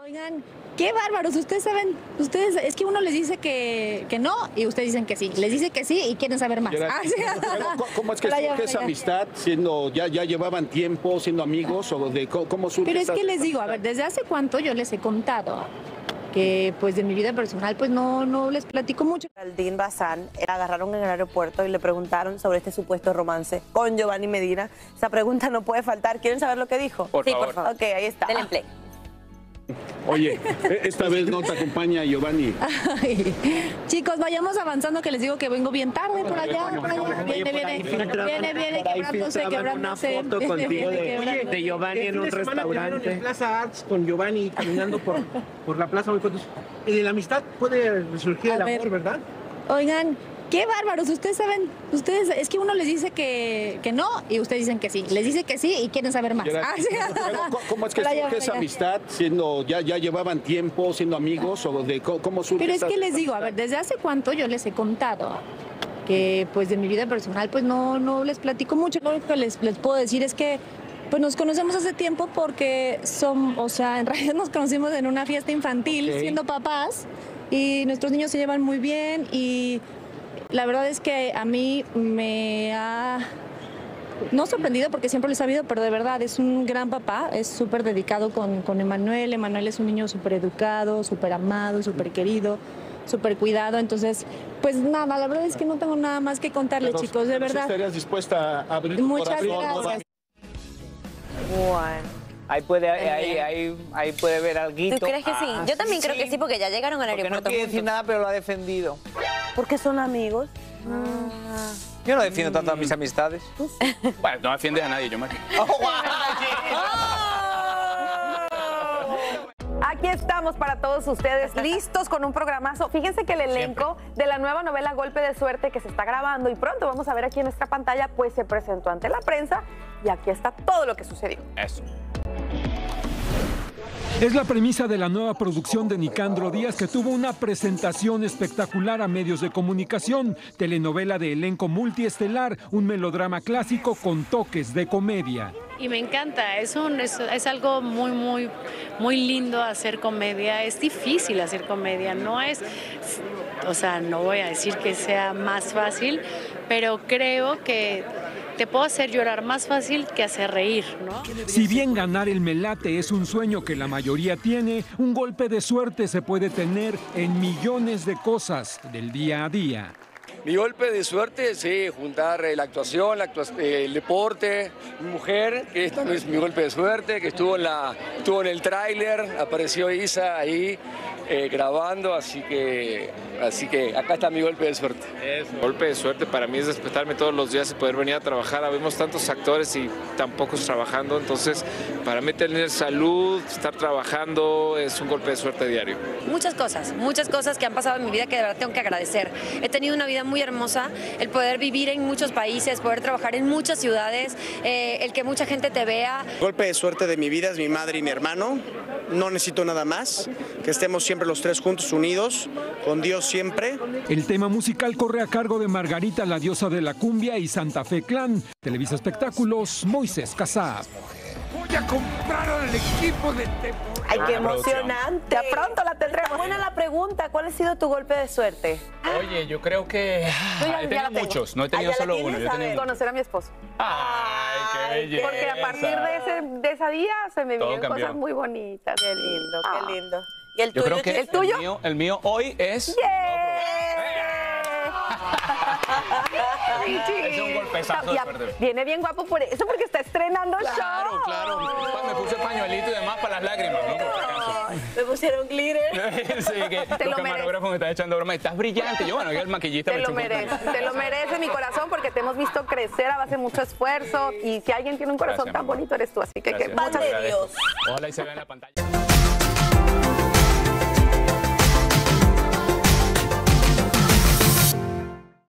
Oigan, qué bárbaros, ustedes saben, es que uno les dice que no y ustedes dicen que sí, les dice que sí y quieren saber más. ¿Cómo es que surge esa amistad, siendo, ya llevaban tiempo siendo amigos o de cómo surge? Pero es que les esa digo, a ver, desde hace cuánto yo les he contado que pues de mi vida personal pues no les platico mucho. Geraldine Bazán la agarraron en el aeropuerto y le preguntaron sobre este supuesto romance con Giovanni Medina. Esa pregunta no puede faltar. ¿Quieren saber lo que dijo? Por favor. Por favor. Ok, ahí está. Denle play. Oye, esta vez no te acompaña Giovanni. Ay, chicos, vayamos avanzando que les digo que vengo bien tarde por allá. Viene quebrándose. Una foto contigo de Giovanni en un restaurante. En Plaza Arts con Giovanni caminando por la plaza. Y de la amistad puede resurgir el amor, ¿verdad? Oigan, qué bárbaros, ustedes saben, es que uno les dice que no y ustedes dicen que sí, les dice que sí y quieren saber más. ¿Cómo es que surge esa amistad, siendo, ya llevaban tiempo siendo amigos o de cómo surge? Pero es que les digo, a ver, desde hace cuánto yo les he contado que pues de mi vida personal pues no les platico mucho. Lo único que les puedo decir es que pues nos conocemos hace tiempo porque en realidad nos conocimos en una fiesta infantil siendo papás y nuestros niños se llevan muy bien y la verdad es que a mí me ha, no sorprendido porque siempre lo he sabido, pero de verdad es un gran papá, es súper dedicado con Emanuel. Emanuel es un niño súper educado, súper amado, súper querido, súper cuidado. Entonces, pues nada, la verdad es que no tengo nada más que contarles, chicos, de verdad. ¿Estarías dispuesta a abrir Muchas gracias. Bueno. Ahí puede ver alguito. ¿Tú crees que sí? Yo también creo que sí, porque ya llegaron al aeropuerto. No quiere decir nada, pero lo ha defendido. ¿Por qué son amigos? Yo no defiendo tanto a mis amistades. Bueno, no defiendes a nadie, yo me... Aquí estamos para todos ustedes, listos con un programazo. Fíjense que el elenco de la nueva novela Golpe de Suerte que se está grabando y pronto vamos a ver aquí en nuestra pantalla, pues se presentó ante la prensa y aquí está todo lo que sucedió. Eso. Es la premisa de la nueva producción de Nicandro Díaz, que tuvo una presentación espectacular a medios de comunicación. Telenovela de elenco multiestelar, un melodrama clásico con toques de comedia. Y me encanta, es algo muy lindo hacer comedia. Es difícil hacer comedia, no es, no voy a decir que sea más fácil, pero creo que te puedo hacer llorar más fácil que hacer reír, ¿no? Si bien ganar el Melate es un sueño que la mayoría tiene, un golpe de suerte se puede tener en millones de cosas del día a día. Mi golpe de suerte, sí, juntar la actuación, el deporte, mi mujer, que esta no es mi golpe de suerte, que estuvo en el tráiler, apareció Isa ahí grabando, así que acá está mi golpe de suerte. Golpe de suerte para mí es despertarme todos los días y poder venir a trabajar. Habemos tantos actores y tan pocos trabajando, entonces para mí tener salud, estar trabajando es un golpe de suerte diario. Muchas cosas que han pasado en mi vida que de verdad tengo que agradecer. He tenido una vida muy hermosa, el poder vivir en muchos países, poder trabajar en muchas ciudades, el que mucha gente te vea. Golpe de suerte de mi vida es mi madre y mi hermano. No necesito nada más, que estemos siempre los tres juntos, unidos, con Dios siempre. El tema musical corre a cargo de Margarita, la diosa de la cumbia, y Santa Fe Clan. Televisa Espectáculos, Moisés Casab. Voy a comprar el equipo de temporada. ¡Ay, qué emocionante! De pronto la tendremos. Buena la pregunta, ¿cuál ha sido tu golpe de suerte? Oye, yo creo que he tenido muchos, no he tenido solo uno. Conocer a mi esposo. ¡Ay, qué belleza! Porque a partir de ese día se me vinieron cosas muy bonitas. Qué lindo, qué lindo. ¿Y el tuyo? Yo creo que ¿El tuyo? el mío hoy es... Es un golpezazo de suerte. Viene bien guapo por eso, porque está estrenando show. Claro. Me puse pañuelito y demás para las lágrimas, ¿no? Por si acaso. Me pusieron glitter. Sí, que los camarógrafos me están echando broma. Estás brillante. Yo, bueno, que el maquillista te lo merece, mi corazón, porque te hemos visto crecer a base de mucho esfuerzo y si alguien tiene un corazón tan bonito eres tú. Así que muchas gracias. Ojalá y se vea en la pantalla.